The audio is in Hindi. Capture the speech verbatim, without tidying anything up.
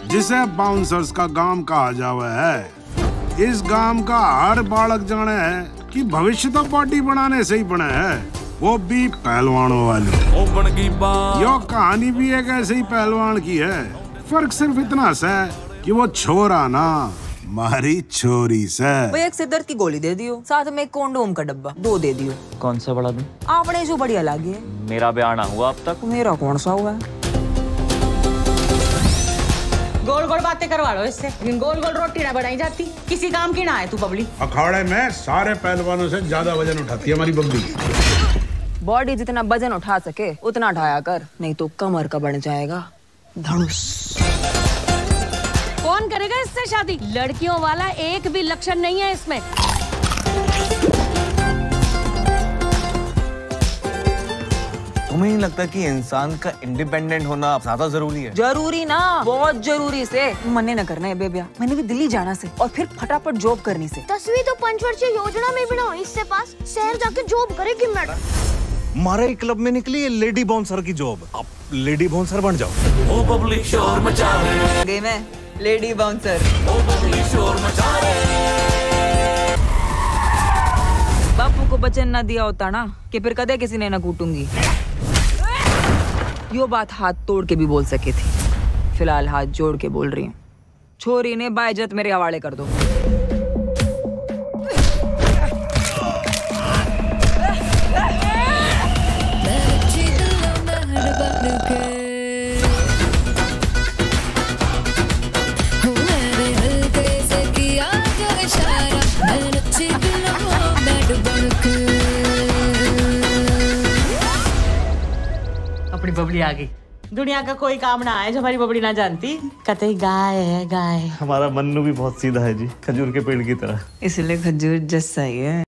जिसे बाउंसर्स का गांव कहा जावा है। इस गांव का हर बालक जाने है कि भविष्य तो बॉडी बनाने से ही बना है, वो भी पहलवानों वाली। यो कहानी भी एक ऐसे ही पहलवान की है, फर्क सिर्फ इतना सा है कि वो छोरा ना मारी छोरी से। भाई एक सिरदर्द की गोली दे दियो, साथ में एक कोंडोम का डब्बा दो दे दियो। कौन सा बड़ा दूं? आपने जो बढ़िया लगी है। मेरा ब्याह ना हुआ अब तक। मेरा कौन सा हुआ है? गोल गोल बातें करवा लो इससे, गोल गोल रोटी ना बनाई जाती, किसी काम की ना है तू बबली। अखाड़े में सारे पहलवानों से ज्यादा वजन उठाती है हमारी बबली। बॉडी जितना वजन उठा सके उतना उठाया कर, नहीं तो कमर का बढ़ जाएगा धनुष। कौन करेगा इससे शादी? लड़कियों वाला एक भी लक्षण नहीं है इसमें। तुम्हें नहीं लगता कि इंसान का इंडिपेंडेंट होना ज्यादा जरूरी है? जरूरी ना, बहुत जरूरी से। मन्ने न करना है बेबिया, मैंने भी दिल्ली जाना से और फिर फटाफट जॉब करनी से। दसवीं तो पंचवर्षीय योजना में भी ना हुई, इससे पास शहर जाके जॉब करेगी मैडम। हमारे क्लब में निकली है लेडी बाउंसर की जॉब, आप लेडी बाउंसर बन जाओ। ओ पब्लिक शोर मचा रहे, गेम है लेडी बाउंसर। ओ पब्लिक शोर मचा रहे। बापू को वचन ना दिया होता ना कि फिर कदे किसी ने ना कूटूंगी, यो बात हाथ तोड़ के भी बोल सके थी। फिलहाल हाथ जोड़ के बोल रही हूँ, छोरी ने बाइज्जत मेरे हवाले कर दो। अपनी बबली आ गई। दुनिया का कोई काम ना आए जो हमारी बबली ना जानती। कतई गाय है गाय। हमारा मन्नू भी बहुत सीधा है जी, खजूर के पेड़ की तरह। इसलिए खजूर जैसा ही है।